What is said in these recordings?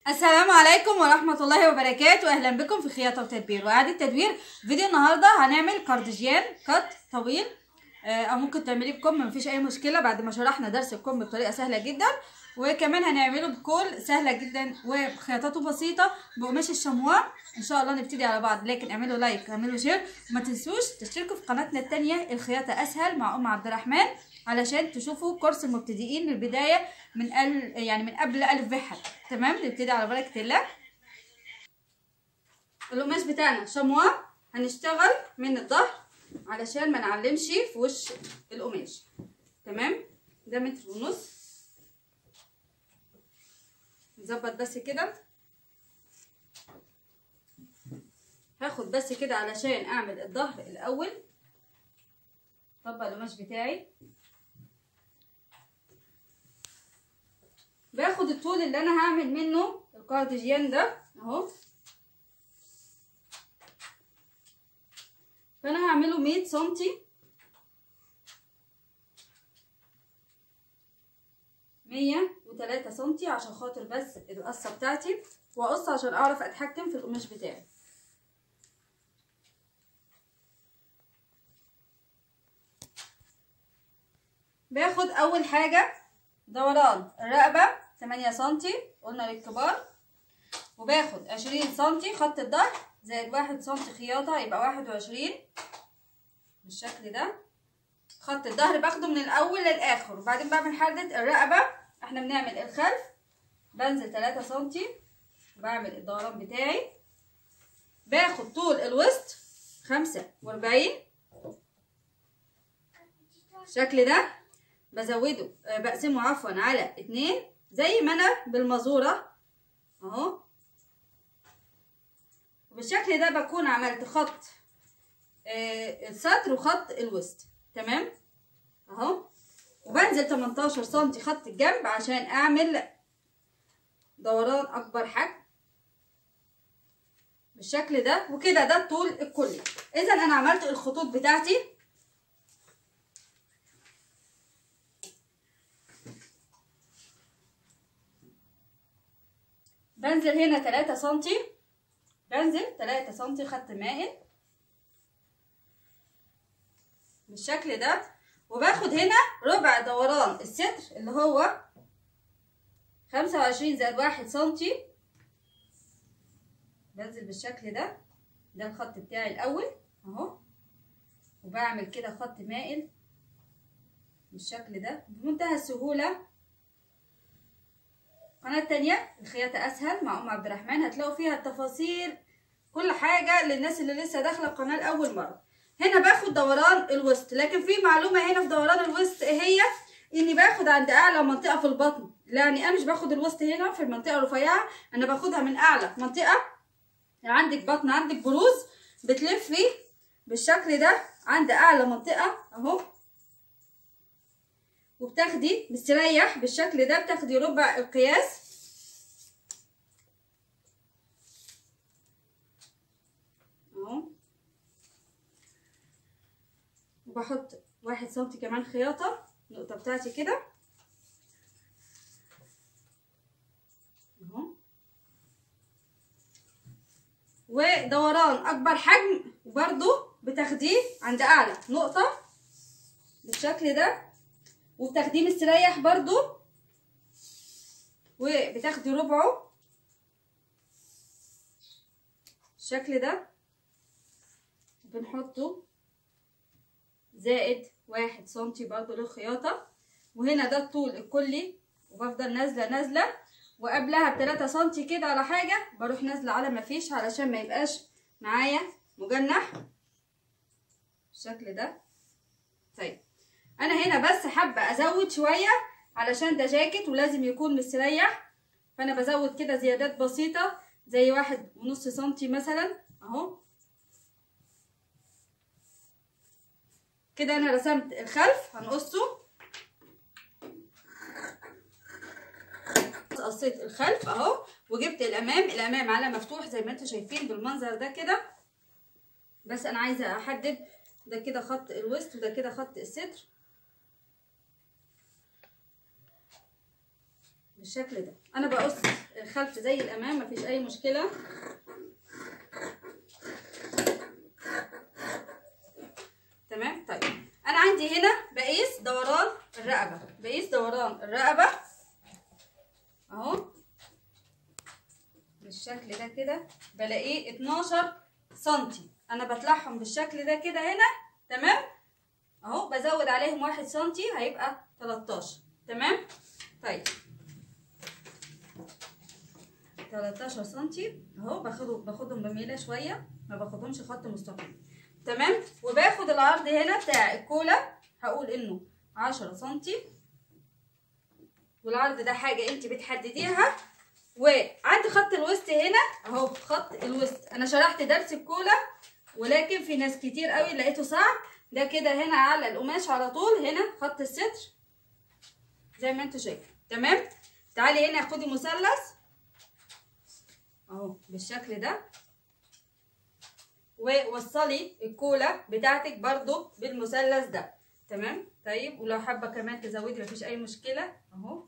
السلام عليكم ورحمة الله وبركاته. أهلا بكم في خياطة وتدبير وإعادة تدوير. فيديو النهاردة هنعمل كارديجان كات طويل، أو ممكن تعمليه بكم، مفيش أي مشكلة بعد ما شرحنا درس الكم بطريقة سهلة جدا. وكمان هنعمله بكل سهلة جدا وخياطاته بسيطة بقماش الشمواه. إن شاء الله نبتدي على بعض، لكن اعملوا لايك اعملوا شير وما تنسوش تشتركوا في قناتنا التانية الخياطة أسهل مع أم عبد الرحمن، علشان تشوفوا كورس المبتدئين من البداية من قبل ألف ب حتى. تمام، نبتدي على بركة الله. القماش بتاعنا شمواه، هنشتغل من الظهر علشان ما نعلمش في وش القماش. تمام، ده 1.5 متر. نظبط بس كده، هاخد بس كده علشان اعمل الظهر الاول. طبق القماش بتاعي، باخد الطول اللي انا هعمل منه الكارديجان ده اهو، فانا هعمله 100 سنتي، 103 سنتي عشان خاطر بس القصه بتاعتي، واقص عشان اعرف اتحكم في القماش بتاعي. باخد اول حاجه دوران الرقبه 8 سنتي قلنا للكبار، وباخد 20 سنتي خط الظهر زائد 1 سنتي خياطه يبقى 21 بالشكل ده. خط الظهر باخده من الاول للاخر، وبعدين بعمل حردة الرقبه. احنا بنعمل الخلف، بنزل 3 سنتي وبعمل الدوران بتاعي. باخد طول الوسط 45 بالشكل ده، بزوده بقسمه عفوا على 2 زي ما انا بالمزوره اهو. وبالشكل ده بكون عملت خط السطر وخط الوسط. تمام اهو، وبنزل 18 سنتي خط الجنب عشان اعمل دوران اكبر حجم بالشكل ده. وكده ده الطول الكلي. اذا انا عملت الخطوط بتاعتي. بنزل هنا 3 سنتي، بنزل 3 سنتي خط مائل بالشكل ده، وباخد هنا ربع دوران الستر اللي هو 25 زائد 1 سنتي. بنزل بالشكل ده، ده الخط بتاعي الاول اهو، وبعمل كده خط مائل بالشكل ده بمنتهى السهوله. القناه التانية الخياطه اسهل مع ام عبد الرحمن، هتلاقوا فيها التفاصيل كل حاجه للناس اللي لسه داخله القناه لاول مره. هنا باخد دوران الوسط، لكن في معلومه هنا في دوران الوسط هي اني باخد عند اعلى منطقه في البطن. يعني انا مش باخد الوسط هنا في المنطقه الرفيعه، انا باخدها من اعلى منطقه. عندك بطن، عندك بروز، بتلفي بالشكل ده عند اعلى منطقه اهو، وبتاخدي مستريح بالشكل ده، بتاخدي ربع القياس اهو، وبحط 1 سنتي كمان خياطه النقطه بتاعتي كده اهو. ودوران اكبر حجم برضو بتاخديه عند اعلى نقطه بالشكل ده، وبتاخديه مستريح برضو، وبتاخدي ربعه بالشكل ده، بنحطه زائد 1 سنتي برضو للخياطه. وهنا ده الطول الكلي، وبفضل نازله وقبلها ب3 سنتي كده على حاجه بروح نازله على مفيش، علشان ما يبقاش معايا مجنح بالشكل ده. طيب انا هنا بس حابه ازود شويه علشان ده جاكيت ولازم يكون مستريح، فانا بزود كده زيادات بسيطه زي 1.5 سنتي مثلا اهو كده. انا رسمت الخلف هنقصه، قصيت الخلف اهو، وجبت الامام على مفتوح زي ما انتم شايفين بالمنظر ده كده. بس انا عايزه احدد ده كده خط الوسط وده كده خط الصدر بالشكل ده. انا بقص الخلف زي الامام مفيش اي مشكله. تمام. طيب انا عندي هنا بقيس دوران الرقبه، بقيس دوران الرقبه اهو بالشكل ده كده، بلاقيه 12 سنتي. انا بطلعهم بالشكل ده كده هنا. تمام اهو، بزود عليهم 1 سنتي هيبقى 13. تمام. طيب 13 سنتي اهو، باخدهم بميله شويه، ما باخدهمش خط مستقيم. تمام. وباخد العرض هنا بتاع الكولا، هقول انه 10 سنتي، والعرض ده حاجه انت بتحدديها. وعند خط الوسط هنا اهو، خط الوسط انا شرحت درس الكولا، ولكن في ناس كتير قوي لقيته صعب. ده كده هنا على القماش على طول، هنا خط الستر زي ما انتوا شايفين. تمام. تعالي هنا خدي مثلث اهو بالشكل ده، ووصلي الكولا بتاعتك برضو بالمثلث ده. تمام. طيب ولو حابه كمان تزودي مفيش اي مشكله اهو.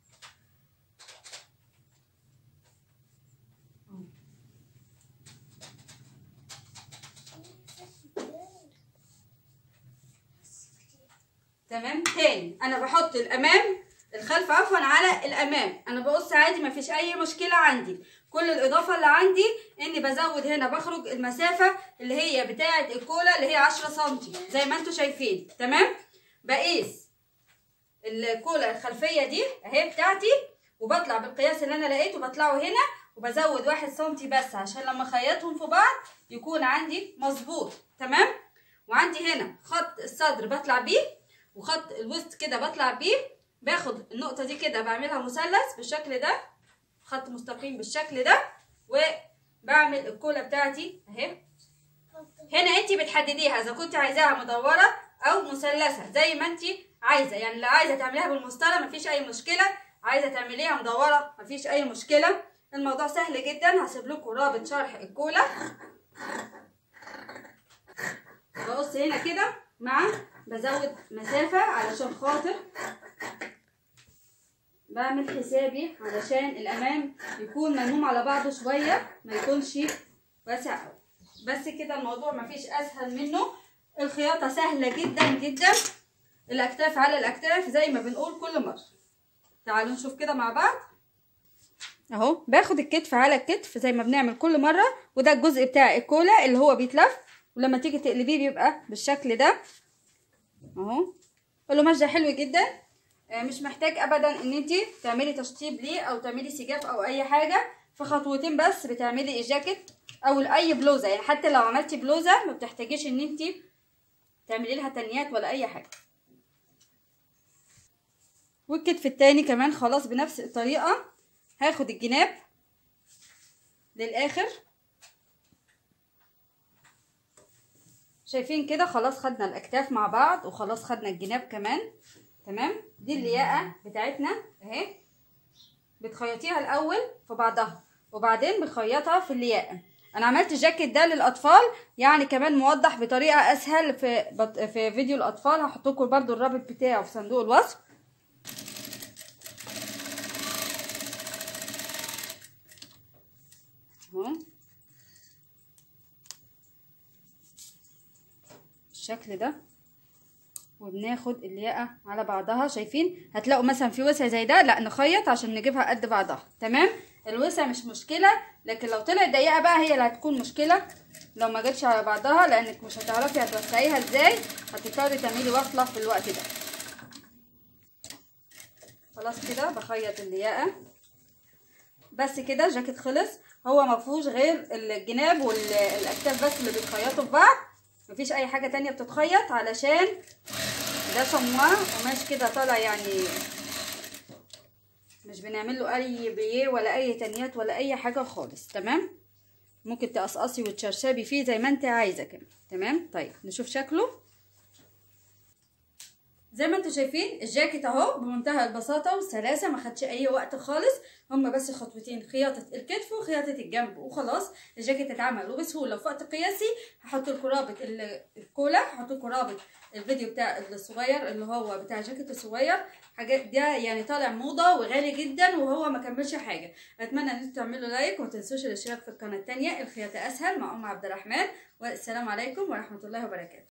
تمام. تاني انا بحط الخلف عفوا على الامام، انا بقص عادي مفيش اي مشكله عندي. كل الاضافه اللي عندي اني بزود هنا، بخرج المسافه اللي هي بتاعه الكولا اللي هي 10 سنتي زي ما انتوا شايفين. تمام. بقيس الكولا الخلفيه دي اهي بتاعتي، وبطلع بالقياس اللي انا لقيته بطلعه هنا، وبزود 1 سنتي بس عشان لما اخيطهم في بعض يكون عندي مظبوط. تمام. وعندي هنا خط الصدر بطلع بيه، وخط الوسط كده بطلع بيه. باخد النقطه دي كده بعملها مثلث بالشكل ده، خط مستقيم بالشكل ده، وبعمل الكولا بتاعتي اهي. هنا انت بتحدديها اذا كنت عايزاها مدوره او مثلثه زي ما انت عايزه. يعني لو عايزه تعمليها بالمسطره مفيش اي مشكله، عايزه تعمليها مدوره مفيش اي مشكله. الموضوع سهل جدا. هسيب لكم رابط شرح الكولا. بقص هنا كده بزود مسافه علشان خاطر بعمل حسابي علشان الامام يكون ملموم على بعضه شويه، ما يكونش واسع قوي. بس كده الموضوع مفيش اسهل منه. الخياطه سهله جدا جدا، الاكتاف على الاكتاف زي ما بنقول كل مره. تعالوا نشوف كده مع بعض اهو. باخد الكتف على الكتف زي ما بنعمل كل مره، وده الجزء بتاع الكولا اللي هو بيتلف، ولما تيجي تقلبيه بيبقى بالشكل ده اهو. القماش ده حلو جدا، مش محتاج ابدا ان انت تعملي تشطيب ليه او تعملي سجاف او اي حاجه. في خطوتين بس بتعملي الجاكيت او اي بلوزه. يعني حتى لو عملتي بلوزه ما بتحتاجيش ان انت تعملي لها تنيات ولا اي حاجه. والكتف التاني كمان خلاص بنفس الطريقه. هاخد الجناب للاخر، شايفين كده خلاص خدنا الاكتاف مع بعض، وخلاص خدنا الجناب كمان. تمام. دي اللياقه بتاعتنا اهي. بتخيطيها الاول في بعضها وبعدين بنخيطها في اللياقه. انا عملت الجاكيت ده للاطفال، يعني كمان موضح بطريقه اسهل في فيديو الاطفال. هحط لكم برده الرابط بتاعه في صندوق الوصف. اهو بالشكل ده، وبناخد اللياقه على بعضها. شايفين هتلاقوا مثلا في وسع زي ده، لا نخيط عشان نجيبها قد بعضها. تمام. الوسع مش مشكله، لكن لو طلعت ضيقه بقى هي اللي هتكون مشكله لو ما جتش على بعضها، لانك مش هتعرفي هتوسعيها ازاي، هتضطري تعملي وصله في الوقت ده. خلاص كده بخيط اللياقه بس كده. الجاكيت خلص. هو ما فيهوش غير الجناب والاكتاف بس اللي بيتخيطوا في بعض، مفيش اي حاجه تانية بتتخيط علشان ده شمواه قماش كده طالع، يعني مش بنعمل له اي بيه ولا اي تنيات ولا اي حاجه خالص. تمام. ممكن تقصقصي وتشرشبي فيه زي ما انت عايزه كمان. تمام. طيب نشوف شكله. زي ما انتم شايفين الجاكيت اهو بمنتهى البساطه والسلاسه، ما خدش اي وقت خالص، هما بس خطوتين، خياطه الكتف وخياطه الجنب وخلاص الجاكيت اتعمل وبسهوله وفي وقت قياسي. هحط لكم رابط الكولا، هحط لكم رابط الفيديو بتاع الصغير اللي هو بتاع الجاكيت الصغير. حاجات ده يعني طالع موضه وغالي جدا وهو ما كملش حاجه. اتمنى ان انتم تعملوا لايك وما تنسوش الاشتراك في القناه الثانيه الخياطه اسهل مع ام عبد الرحمن. والسلام عليكم ورحمه الله وبركاته.